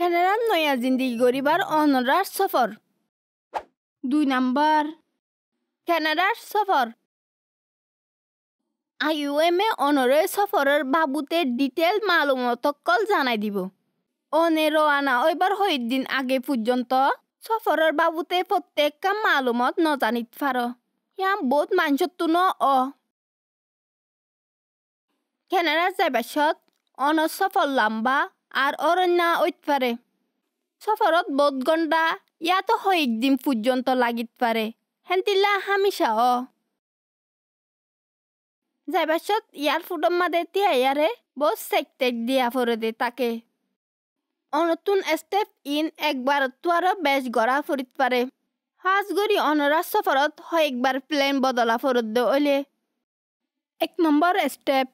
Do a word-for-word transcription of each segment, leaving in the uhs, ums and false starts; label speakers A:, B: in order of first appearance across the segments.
A: Canadar নয়া জিন্দিগি গরিবার অনরার সফর। দুই নাম্বার Canadar সফর। আই ইউ এম এ অনরে সফরের বাবুতে ডিটেল মালুমত কল জানাই দিব। অনে রওনা হইবার হইর দিন আগে পর্যন্ত সফরের বাবুতে প্রত্যেকটা মালুমত ন জানিত পারো। ইয়া বহুত মানসত্তু ন অ Canadar যাইবাসত অন সফর লম্বা আর অরণ্য হইত পারে। সফরত বহুত ঘন্টা ইয়াতো হইক দিন পর্যন্ত লাগিত পারে। হেন্তিলা হামিশা অ যাইবাসত ইয়ার ফুটম মাদে তিয়া ইয়ারে বহুত সেক টেক দিয়া ফরে দে তাকে। অনতুন স্টেপ ইন একবার তোয়ারো বেশ গড়া ফরিত পারে। হাজ গড়ি অনরা সফরত হইকবার প্লেন বদলা ফরত দে ওলে। এক নম্বর স্টেপ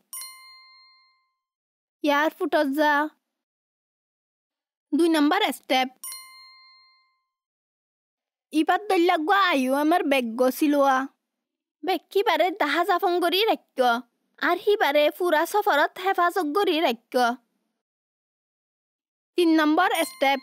A: ইয়ার ফুটত যা। দুই নম্বর স্টেপ ইবাদ দল্লা গুয়া আয়ু আমার বেগ গছিলোয়া। বেগ কিবারে দাহা জাফং গড়ি রাখ্য আর হিবারে ফুরা সফরত হেফাজত গড়ি রাখ্য। তিন নম্বর স্টেপ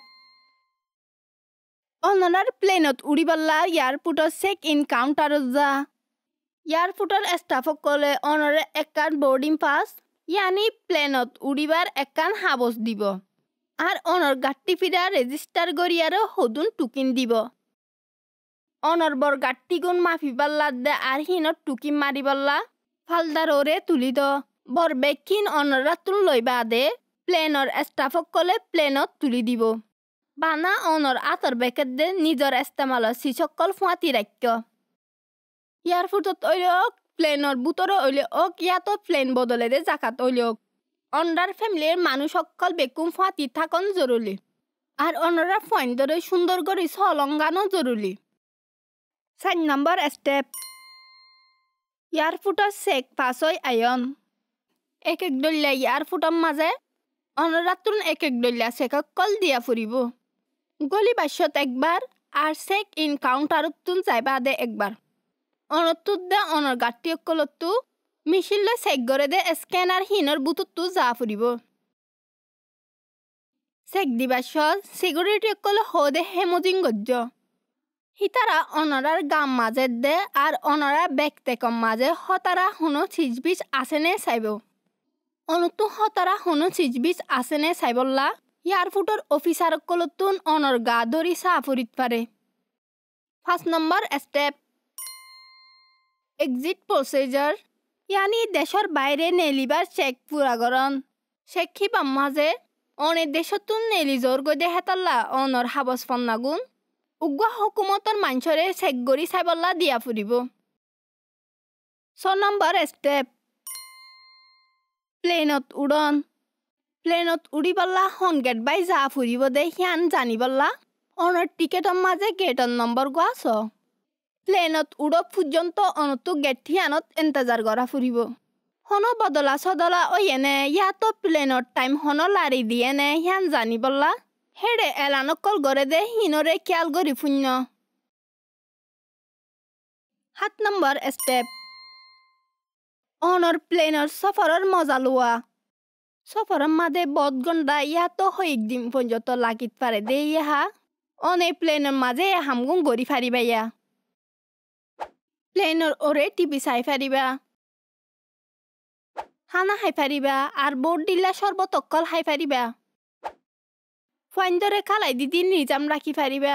A: অনরার প্লেনত উড়িবল্লা এয়ারপোর্টত চেক ইন কাউন্টারত যা। এয়ারপোর্টর স্টাফসকলে অনরে একান বোর্ডিং পাস ইয়ানি প্লেনত উড়িবার একান হাবস দিব আর অনর গাট্টি ফিরা রেজিস্টার গড়িয়ারও হদুন টুকিন দিব। অনর বর গাট্টি গুণ মাফি পাল্লা দে আর হিনত টুকিন মারি পাল্লা ফালদার ওরে তুলি দ। বর বেকিন অনরা তুল লইবা দে প্লেনর স্টাফসকলে প্লেনত তুলি দিব। বানা অনর আতর বেকেট দে নিজর ইস্তেমালত সিসকল ফুয়াতি রাখ্য। এয়ারপোর্টত ওইলেওক প্লেনর বুতরে ওইলে ওক ইয়াতো প্লেন বদলে দে জাকাত ওইলেওক। অন্ডার ফ্যামিলির মানুষ সকল বেকুম ফুয়াতি থাকন জরুরি আর অনরা ফয়েন ধরে সুন্দর করে সলঙ্গানো জরুরি। চার নম্বর স্টেপ এয়ারপোর্টর চেক পাস হয় আয়ন। এক এক দলিয়া এয়ারপোর্টর মাঝে অনরাতুন এক এক দলিয়া চেকক কল দিয়া ফুরিব। গলি বাস্যত একবার আর চেক ইন কাউন্টারতুন যাইবা দে একবার। অনতুত দে অনর গাট্টি অকলতু মিছিল চেক করে দে স্ক্যানার হিনর বুতুতু যা ফুরিব। চেক দিবাসত সিকিউরিটি অকল হদে হেমজিং গজ্য। হিতারা অনরার গাম মাঝে দে আর অনরা ব্যক্তেকম মাঝে হতারা হুনো চিজবিজ আসেনে চাইব। অনতু হতারা হুনো চিজবিজ আসেনে চাইবল্লা এয়ারপোর্টর অফিসার কলতুন অনর গা ধরি চা ফুরিত পারে। পাঁচ নম্বর স্টেপ এক্সিট প্রসিজার ইয়ানি দেশর বাইরে নেলিবার চেক পুরাগরণ। চেক খিবাম মাঝে অনে দেশতুন নেলি জোর গদে হেতাল্লা অনর হাবস ফন্নাগুন উগ্র হুকুমতর মাঞ্চরে চেক গড়ি চাইবল্লা দিয়া ফুরিব। ছ নম্বর স্টেপ প্লেনত উড়ন। প্লেনত উড়িবল্লা হন গেট বাই যা ফুরিব দে হিয়ান জানিবল্লা অনর টিকেটর মাঝে গেটর নম্বর গোয়াছ। প্লেনত উড়ক পর্যন্ত অনতু গেট হিয়ানত এন্তেজার করা ফুরিব। হন বদলা সদলা ওই এনে ইয়াতো প্লেনৰ টাইম হন লারি দিয়ে নে হিয়ান জানিবল্লা হেডে এলানকল গড়ে দে হিনরে খেয়াল গড়ি শূন্য। সাত নম্বর স্টেপ অনর প্লেনৰ সফরের মজা লোয়া। সফরের মাঝে বদ ঘন্টা ইয়াতো হইক দিন পর্যন্ত লাগিত পারে দে ইহা অনে প্লেনের মাঝে হামগুন গড়ি ফারিবা। ইয়া প্লেনের ওরে টিভি চাই ফারিবা, খানা খাই ফারিবা আর বোর্ড দিলা শরবত অকল খাই ফারিবা। ফাইন্দরে খালাই দিদি নিজাম রাখি ফারিবা।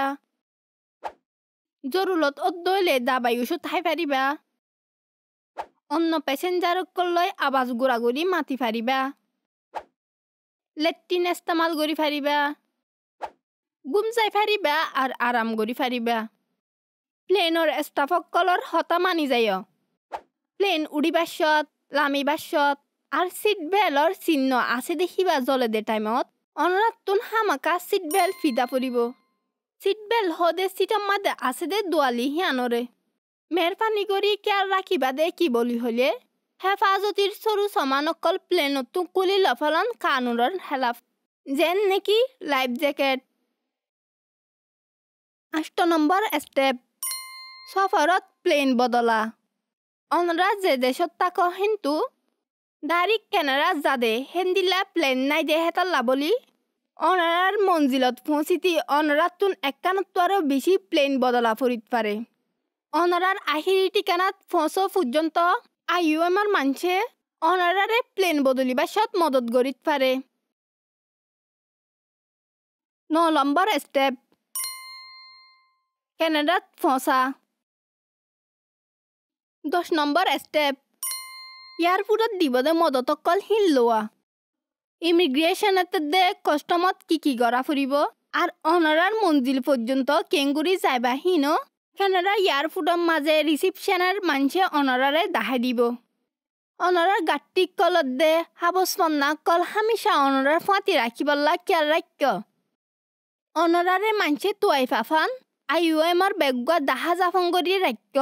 A: জরুলত অদ্দইলে দাবাই ওষুধ খাই ফারিবা। অন্য প্যাসেঞ্জার লই আবাজ গুড়াগুড়ি মাতি ফারিবা। লেট্রিন ইস্তেমাল করি ফারিবা। গুম যাই ফারিবা আর আরাম করি ফারিবা। প্লেনৰ স্টাফসকলৰ হতা মানি যায়। প্লেন উড়িবাসত লামিবাসত আর সিট বেলৰ চিহ্ন আছে দেখিবা জলে দে টাইমত অনরাতুন হামাকা সিট বেল ফিদা ফুরিব। সিট বেল হদে সিটর মাদে আছে দে দোয়ালি হিয়ানরে। মেহরবানি করি কেয়ার রাখিবা দে কি বলি হলে হেফাজতির সরু সমানকল প্লেনতো কুলি লফলন কানুনের হেলাফ যেন নাকি লাইফ জ্যাকেট। আষ্ট নম্বর স্টেপ সফরত প্লেন বদলা। অনরা যে দেশত তাক কিন্তু ডাইরেক্ট কেনাডা যাদে হেন্দিলা প্লেন নাই দে হেতাল্লা বলি অনারার মঞ্জিলত পৌঁছিতি অনারাতুন একানত্তরও বেশি প্লেন বদলা ফরিত পারে অনারার আহিরি ঠিকানাত পৌঁছ পর্যন্ত আইইউএমর মানছে অনারারে প্লেন বদলিবাসত মদত গরিত পারে ন নম্বর স্টেপ কানাডাত পৌঁছা দশ নম্বর স্টেপ এয়ারপোর্টত দিবদে মদতকল হিল লোৱা ইমিগ্রেশনতে দে কাস্টমত কি কি গড়া ফুরিব আর অনারার মঞ্জিল পর্যন্ত কেঙ্গুরি যাইবা হিনো কানাডা এয়ারপোর্টর মাঝে রিসিপশনের মানছে অনারারে দাহাই দিব অনারার গাট্টি কলত দে হাবসপন্না কল হামিশা অনারার ফাঁতি রাখিবল্লা কেয়ার রাখ্য অনারারে মানছে তুয়াই ফাফান আইইউএমর বেগুয়া দাহা জাফং করি রাখ্য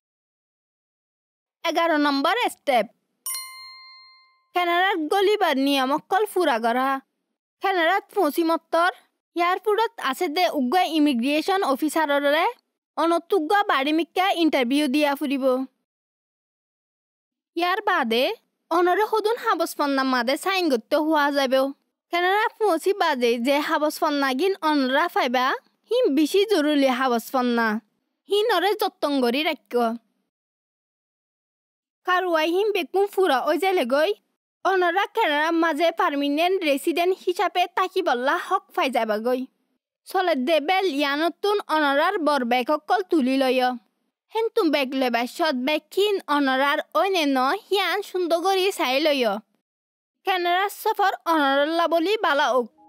A: এগারো নম্বর স্টেপ কানাডার গলিবার নিয়মকল ফুরা করা কানাডাত পৌঁছিমত্তর এয়ারপোর্টত আছে দে উগ্র ইমিগ্রেশন অফিসাররে অনতুগ্য বাড়িমিকা ইন্টারভিউ দিয়া ফুরিব ইয়ার বাদে অনরে সদুন হাবসপন্না মাদে সাইন করতে হওয়া যাব কানাডা পৌঁছি বাদে যে হাবসপন্না গিন অনরা ফাইবা হিম বেশি জরুরি হাবসপন্না হি নরে যত্ন করি রাখ্য কারুয়াই হিম বেকুম ফুরা ওই জেলে গই অনরা কানাডার মাঝে পার্মিনেন্ট রেসিডেন্ট হিসাবে তাকিবল্লা হক ফাই যাবা গই চলে দেবেল ইয়ানতুন অনরার বর বেককল তুলি লয় হেন তুম বেগ লেবাসত বেকিন অনরার অন্যান্য হিয়ান সুন্দর করি চাই লয় কানাডার সফর অনরল্লা বলি বালা ওক